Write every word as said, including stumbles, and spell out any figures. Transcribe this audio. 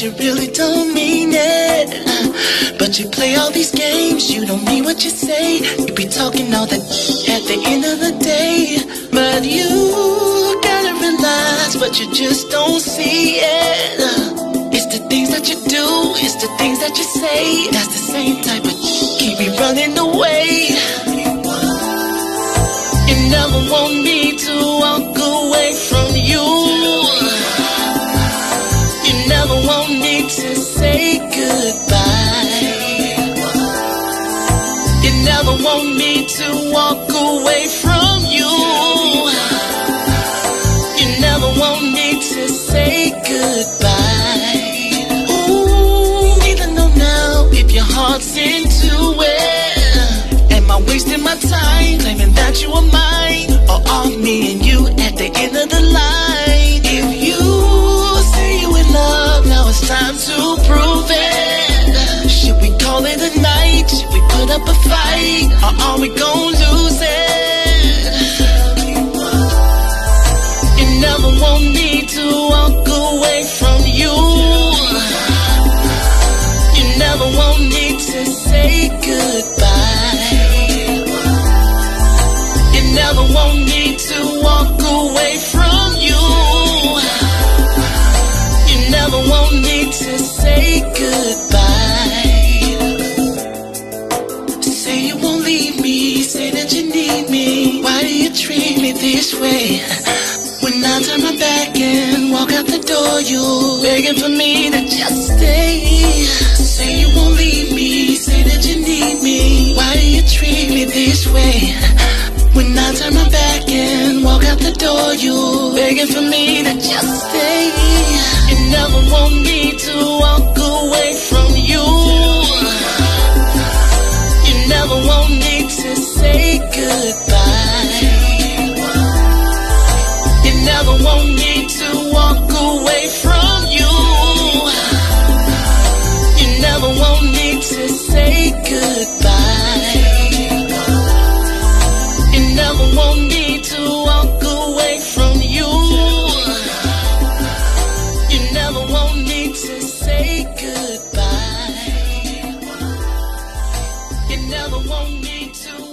you really don't mean it. But you play all these games, you don't mean what you say. You be talking all that at the end of the day. But you gotta realize what you just don't see it. It's the things that you do, it's the things that you say. That's the same type of keep me running away. You never want me to walk away from you. You never want me to say goodbye. You never want me to walk away from you. You never want me to say goodbye. Ooh, even though now if your heart's into it, am I wasting my time claiming that you are mine? Or are me and you at the end of the line? If you say you in love, now it's time to prove it. Should we call it a night? Should we put up a fight? Or are we gon' lose it? You never want me to walk away from you. You never want me to say goodbye. You never want me to walk away from you. You never want me to say goodbye. Say you won't leave me, say that you need me. Why do you treat me this way? When I turn my back and walk out the door, you begging for me to just stay. Say you won't leave me, say that you need me. Why do you treat me this way? When I turn my back and walk out the door, you begging for me to just stay. You never want me to walk away from you. You never want me to say goodbye. You never want me to walk away from you. You never want me to say goodbye. You never want me to walk away from you. You never want me to say goodbye. You never want me to